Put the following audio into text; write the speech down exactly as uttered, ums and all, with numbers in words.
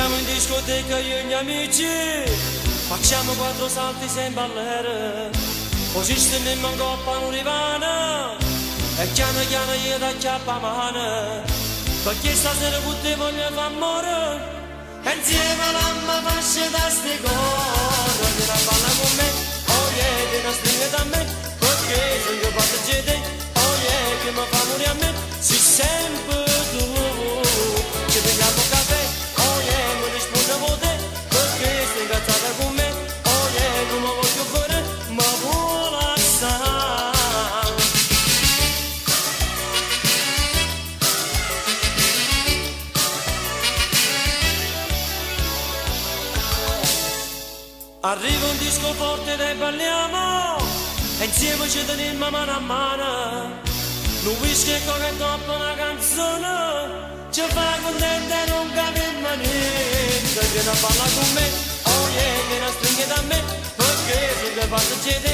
Andiamo in discoteca io e gli amici, facciamo quattro salti sem ballare, così stendiamo in coppa un divano e piano piano io da chiappa mano, perché stasera con te voglio far amore e insieme alla fascia da ste corre. Vieni a ballare con me, oh yeah, vieni a stringere da me, perché se io parto di te, oh yeah, che mi fa morire a me, sei sempre tu, ci prendiamo caffè, oh yeah, mi rispondo con te, perché sei incazzata con me, oh yeah, come voglio fare, ma vuole assai. Arriva un disco forte e balliamo, e insieme ci teniamo mano a mano. Un whisky e coca dopo una canzone, ci fa contenta e non capiamo niente. Vieni a ballare con me, oh yeah, vieni a stringere da me, perché se ti faccio